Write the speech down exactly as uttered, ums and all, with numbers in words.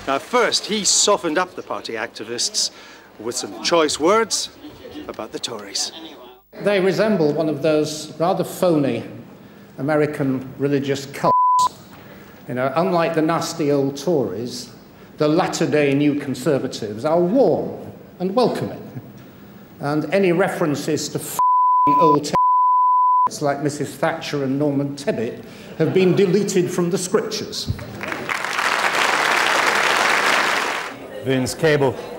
Now, first, he softened up the party activists with some choice words about the Tories. They resemble one of those rather phony American religious cults. You know, unlike the nasty old Tories, the latter-day New Conservatives are warm and welcoming. And any references to f***ing old t***s like Missus Thatcher and Norman Tebbit have been deleted from the scriptures. Vince Cable.